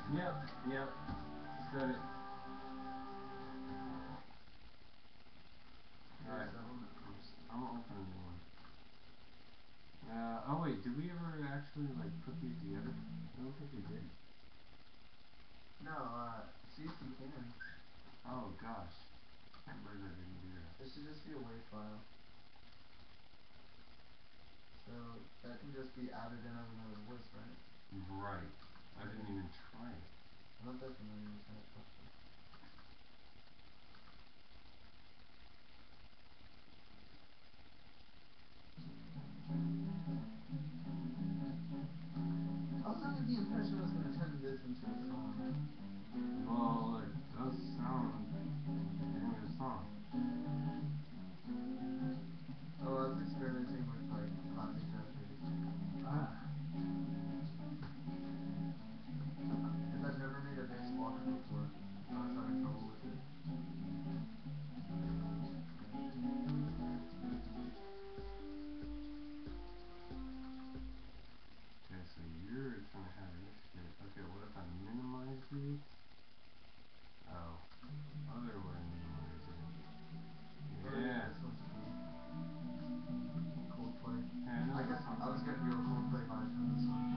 Yep, yep. Said it. Alright, I'm gonna open a new one. Oh wait, did we ever actually, like, put these together? I don't think we did. No, see if you can. Oh gosh. I can't believe I didn't do that. This should just be a WAV file. So, that can just be added in as another voice, right? Right. I didn't even try it. I'm not that familiar with that question. I was under the impression I was going to turn this into a song. Well, it does sound in a song. Oh, I was experimenting with, like, classic jazz bass. Because I've never made a bass walker before, so I was having trouble with it. Okay, so you're gonna have this shit. Okay, what if I minimize these? Oh. Other way minimize it. Oh yeah, Yeah. this one's cool. Coldplay. Yeah, I know I this guess song. I was getting real Coldplay vibes from this one.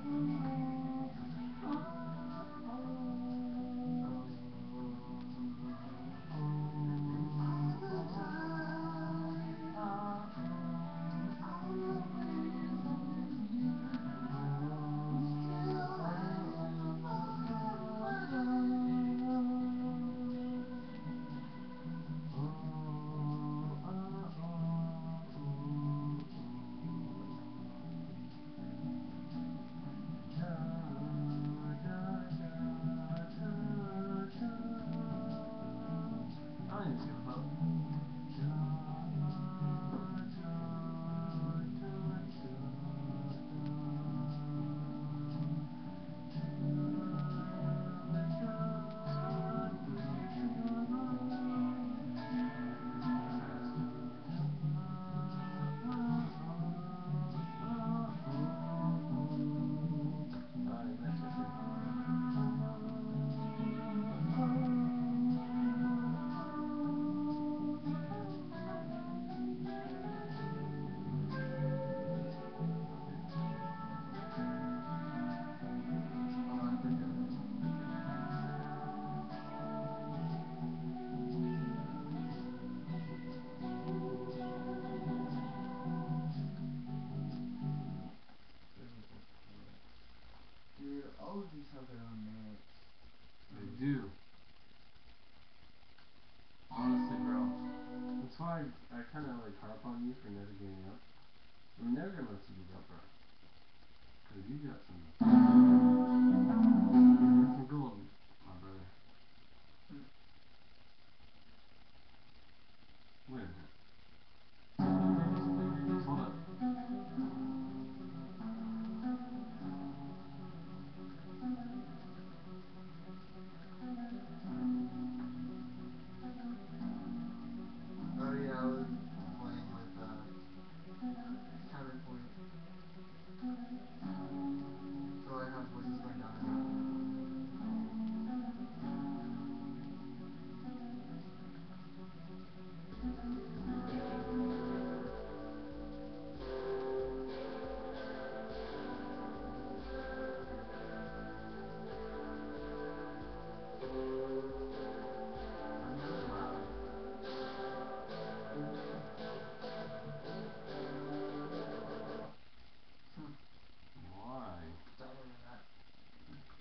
Dude, all of these have their own merits. They do. Honestly, bro. That's why I kind of like harp on you for never giving up. I'm never gonna let you give up, bro. Cause you got some gold, my brother. Wait a minute. Hold up. Oh yeah, I was playing with counterpoint. So I have voices going down and up. I'm really loud. Why? Don't know that.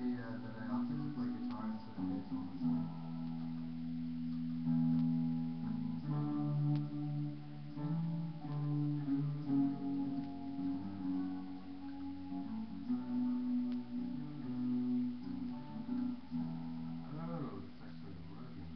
that I opted to play guitar instead of bass all the time. Oh, it's actually working.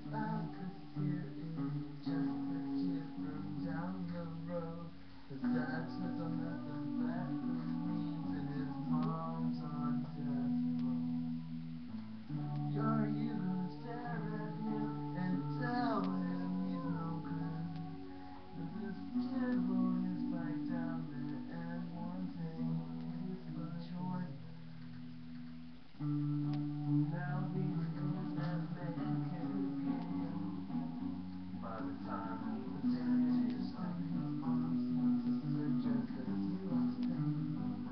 'cause here is just a kid from down the road. His dad sits on methamphetamines and his mom's on death row. Are you gonna stare at him and tell him he's no good? Does this kid hold his bike down there and one day he'll join them? Now he's in that Mexican game. By the time he was finished on his mom seemed to suggest that he was pain.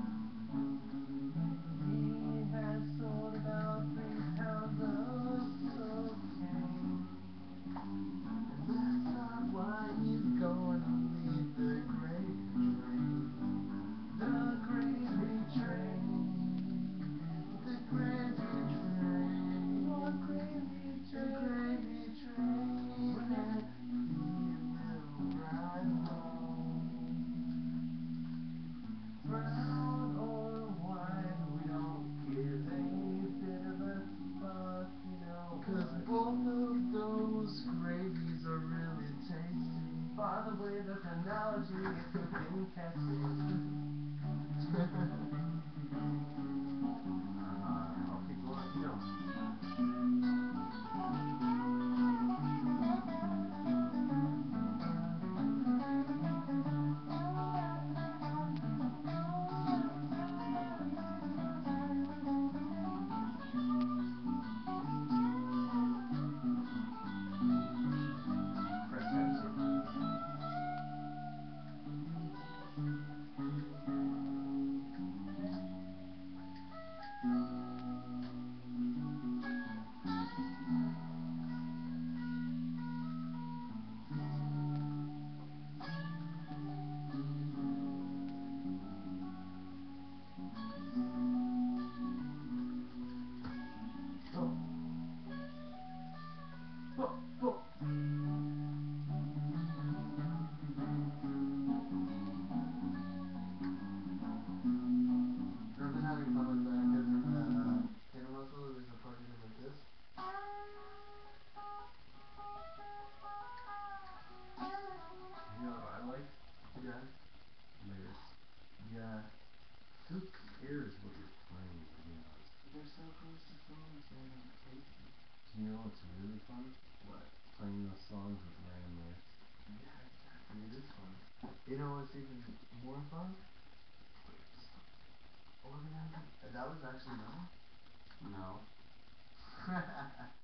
He has sold about 3 pounds of cocaine. And that's not why he's gonna lead the gravy train. The gravy train. The gravy train. The gravy train. The gravy train. That he will ride home. Brown or white, we don't give a bit of a fuck, you know. 'Cause both of those gravies are really tasty. By the way, that's an analogy if you didn't catch it. I'll keep going. You know. Press Pepsi. Oh. Oh. Oh. I've been having fun with that because in the inner muscle there's a part that goes like this. You know what I like? Yeah. Lyrics. Yeah. Who cares what you're playing, to be honest? They're so close to phones, man. I'm tasty. Do you know what's really fun? What? Playing those songs with random lyrics. Yeah, exactly. It is fun. You know what's even more fun? Organizing. That was actually mine. No.